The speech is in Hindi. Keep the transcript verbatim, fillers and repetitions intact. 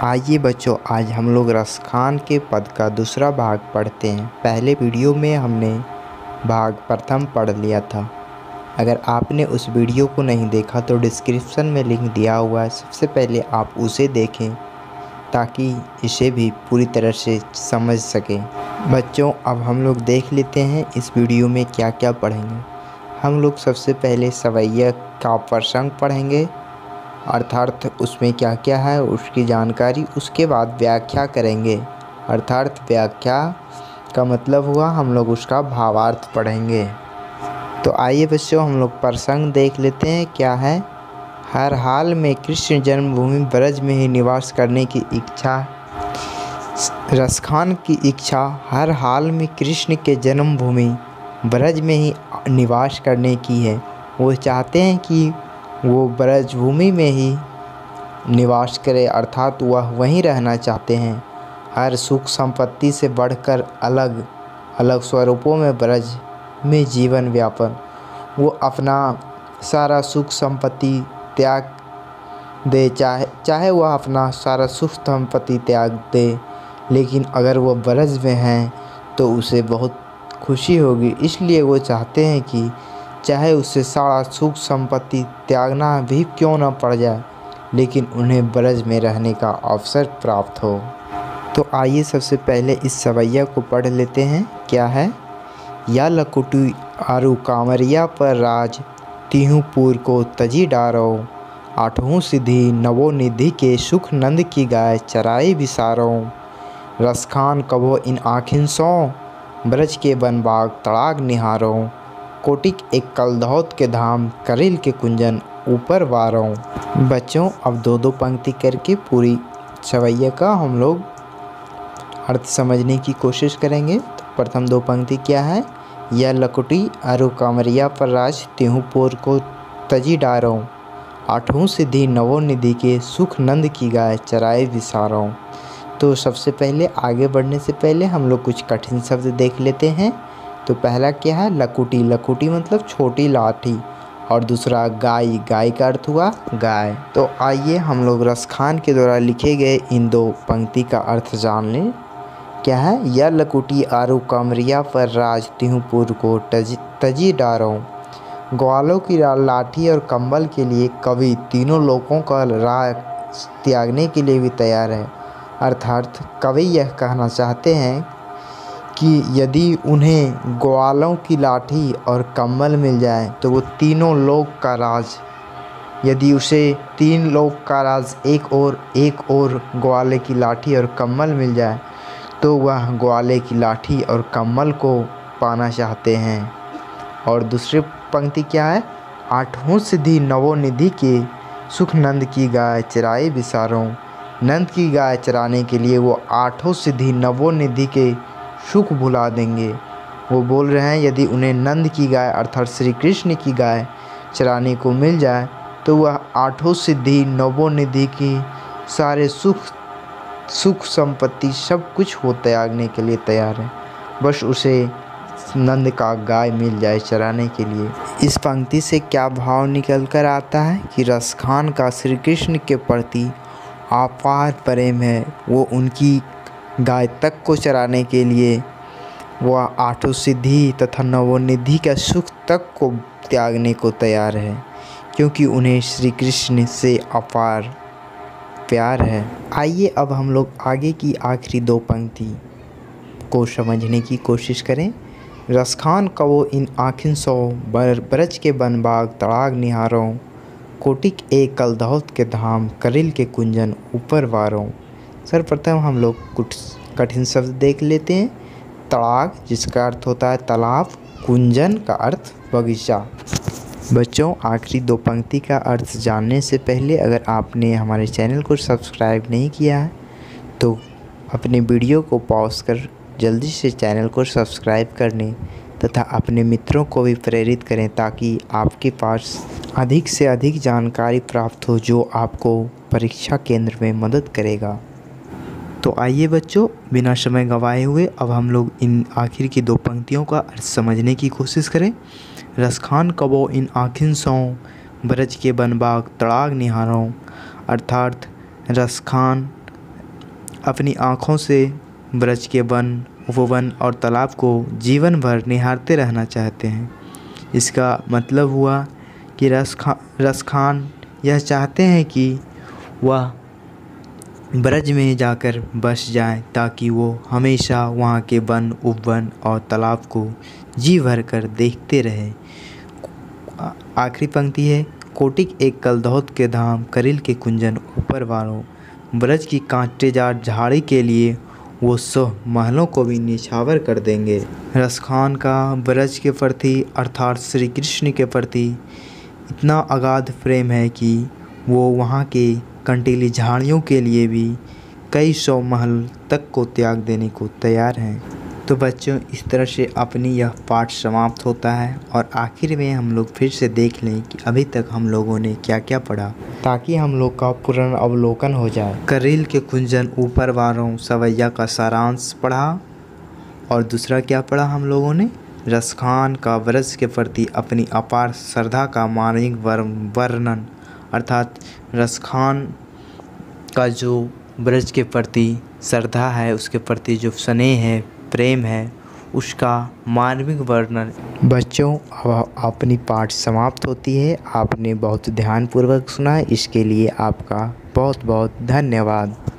आइए बच्चों, आज हम लोग रसखान के पद का दूसरा भाग पढ़ते हैं। पहले वीडियो में हमने भाग प्रथम पढ़ लिया था। अगर आपने उस वीडियो को नहीं देखा तो डिस्क्रिप्शन में लिंक दिया हुआ है, सबसे पहले आप उसे देखें ताकि इसे भी पूरी तरह से समझ सकें। बच्चों, अब हम लोग देख लेते हैं इस वीडियो में क्या क्या पढ़ेंगे। हम लोग सबसे पहले सवैया का प्रसंग पढ़ेंगे, अर्थात उसमें क्या क्या है उसकी जानकारी। उसके बाद व्याख्या करेंगे, अर्थात व्याख्या का मतलब हुआ हम लोग उसका भावार्थ पढ़ेंगे। तो आइए बच्चों, हम लोग प्रसंग देख लेते हैं क्या है। हर हाल में कृष्ण जन्मभूमि ब्रज में ही निवास करने की इच्छा। रसखान की इच्छा हर हाल में कृष्ण के जन्मभूमि ब्रज में ही निवास करने की है। वो चाहते हैं कि वो ब्रज भूमि में ही निवास करे, अर्थात वह वहीं रहना चाहते हैं। हर सुख संपत्ति से बढ़कर अलग अलग स्वरूपों में ब्रज में जीवन व्यापन। वो अपना सारा सुख संपत्ति त्याग दे, चाहे चाहे वह अपना सारा सुख संपत्ति त्याग दे, लेकिन अगर वह ब्रज में हैं तो उसे बहुत खुशी होगी। इसलिए वो चाहते हैं कि चाहे उससे सारा सुख संपत्ति त्यागना भी क्यों न पड़ जाए, लेकिन उन्हें ब्रज में रहने का अवसर प्राप्त हो। तो आइए सबसे पहले इस सवैया को पढ़ लेते हैं क्या है। या लकुटी आरु कांवरिया पर राज, तिहुपुर को तजी डारो। आठों सिद्धि नवो निधि के सुख नंद की गाय चराए विसारो। रसखान कबो इन आखिन सो, ब्रज के बनबाग तड़ाग निहारो। कोटिक एक कलधौत के धाम, करिल के कुंजन ऊपर वारों। बच्चों, अब दो दो पंक्ति करके पूरी सवैया का हम लोग अर्थ समझने की कोशिश करेंगे। तो प्रथम दो पंक्ति क्या है। यह लकुटी अरु कांवरिया पर राज, तिहुपुर को तजी डारो। आठों सिद्धि नवो निधि के सुख नंद की गाय चराए विसारों। तो सबसे पहले आगे बढ़ने से पहले हम लोग कुछ कठिन शब्द देख लेते हैं। तो पहला क्या है, लकुटी। लकुटी मतलब छोटी लाठी, और दूसरा गाय। गाय का अर्थ हुआ गाय। तो आइए हम लोग रसखान के द्वारा लिखे गए इन दो पंक्ति का अर्थ जान लें क्या है। यह लकुटी आरु कांवरिया पर राज, तिहुपुर को तजी तजी डारो। ग्वालों की लाठी और कंबल के लिए कवि तीनों लोगों का राह त्यागने के लिए भी तैयार है। अर्थात कवि यह कहना चाहते हैं कि यदि उन्हें ग्वालों की लाठी और कम्बल मिल जाए तो वो तीनों लोक का राज, यदि उसे तीन लोक का राज एक और एक और ग्वाले की लाठी और कम्बल मिल जाए तो वह ग्वाले की लाठी और कम्बल को पाना चाहते हैं। और दूसरी पंक्ति क्या है। आठों सिद्धि नवो निधि के सुख नंद की गाय चराए विसारों। नंद की गाय चराने के लिए वो आठों सिद्धि नवो निधि के सुख भुला देंगे। वो बोल रहे हैं यदि उन्हें नंद की गाय अर्थात श्री कृष्ण की गाय चराने को मिल जाए तो वह आठों सिद्धि नवो निधि की सारे सुख सुख संपत्ति सब कुछ वो त्यागने के लिए तैयार है, बस उसे नंद का गाय मिल जाए चराने के लिए। इस पंक्ति से क्या भाव निकल कर आता है कि रसखान का श्री कृष्ण के प्रति अपार प्रेम है। वो उनकी गाय तक को चराने के लिए वह आठों सिद्धि तथा नवोनिधि का सुख तक को त्यागने को तैयार है, क्योंकि उन्हें श्री कृष्ण से अपार प्यार है। आइए अब हम लोग आगे की आखिरी दो पंक्ति को समझने की कोशिश करें। रसखान कवो इन आखिन सो, ब्रज के बनबाग तड़ाग निहारों। कोटिक एक कलधौत के धाम, करिल के कुंजन ऊपर वारों। सर्वप्रथम हम लोग कुछ कठिन शब्द देख लेते हैं। तड़ाग जिसका अर्थ होता है तालाब, कुंजन का अर्थ बगीचा। बच्चों, आखिरी दो पंक्ति का अर्थ जानने से पहले अगर आपने हमारे चैनल को सब्सक्राइब नहीं किया है तो अपने वीडियो को पॉज कर जल्दी से चैनल को सब्सक्राइब करने तथा अपने मित्रों को भी प्रेरित करें ताकि आपके पास अधिक से अधिक जानकारी प्राप्त हो जो आपको परीक्षा केंद्र में मदद करेगा। तो आइए बच्चों, बिना समय गंवाए हुए अब हम लोग इन आखिर की दो पंक्तियों का अर्थ समझने की कोशिश करें। रसखान कबो इन आखिन सौ, ब्रज के बनबाग तड़ाग निहारों। अर्थात रसखान अपनी आँखों से ब्रज के वन, उपवन और तालाब को जीवन भर निहारते रहना चाहते हैं। इसका मतलब हुआ कि रसखा रसखान यह चाहते हैं कि वह ब्रज में जाकर बस जाएं, ताकि वो हमेशा वहाँ के वन, उपवन और तालाब को जी भर कर देखते रहें। आखिरी पंक्ति है, कोटिक एक कलधौत के धाम, करिल के कुंजन ऊपर वालों। ब्रज की कांटेदार झाड़ी के लिए वो सौ महलों को भी निछावर कर देंगे। रसखान का ब्रज के प्रति अर्थात श्री कृष्ण के प्रति इतना अगाध प्रेम है कि वो वहाँ के कंटीली झाड़ियों के लिए भी कई सौ महल तक को त्याग देने को तैयार हैं। तो बच्चों, इस तरह से अपनी यह पाठ समाप्त होता है और आखिर में हम लोग फिर से देख लें कि अभी तक हम लोगों ने क्या क्या पढ़ा, ताकि हम लोग का पूर्ण अवलोकन हो जाए। करील के कुंजन ऊपर वारों सवैया का सारांश पढ़ा और दूसरा क्या पढ़ा हम लोगों ने, रसखान का ब्रज के प्रति अपनी अपार श्रद्धा का मानविक वर्णन, अर्थात रसखान का जो ब्रज के प्रति श्रद्धा है, उसके प्रति जो स्नेह है, प्रेम है, उसका मानविक वर्णन। बच्चों, अब अपनी पाठ समाप्त होती है। आपने बहुत ध्यानपूर्वक सुना, इसके लिए आपका बहुत बहुत धन्यवाद।